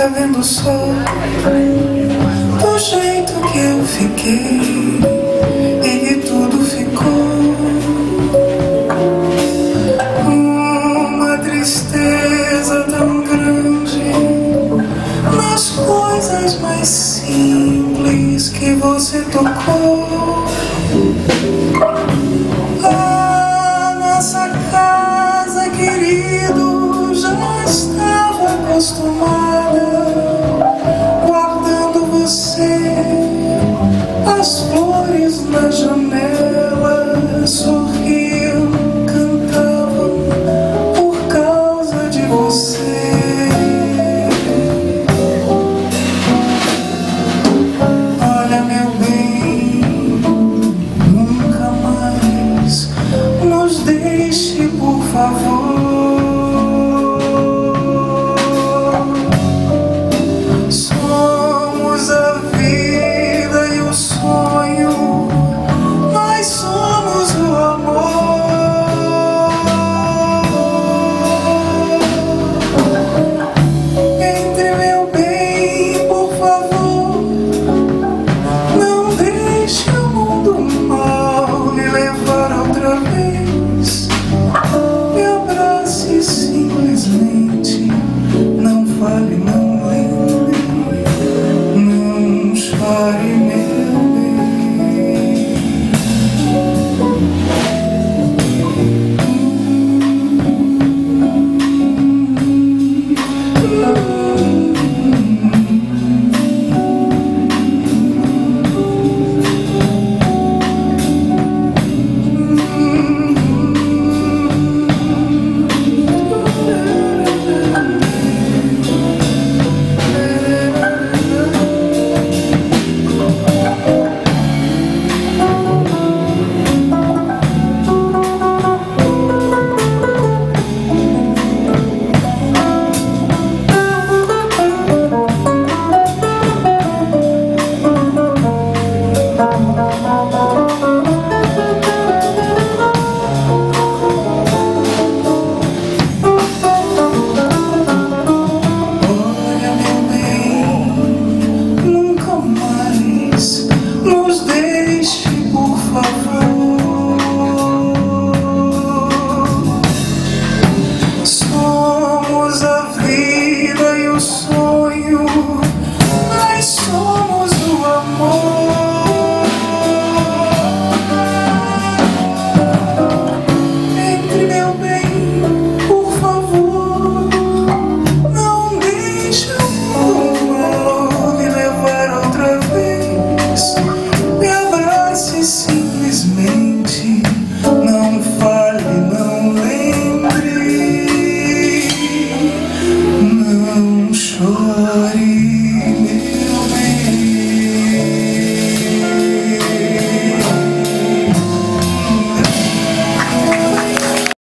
está vendo o sol do jeito que eu fiquei e que tudo ficou uma tristeza tão grande nas coisas mais simples que você tocou. A nossa casa, querido, já estava acostumada, guardando você, as flores na janela sorriam, cantavam por causa de você. Olha, meu bem, nunca mais nos deixe, por favor. Não chore.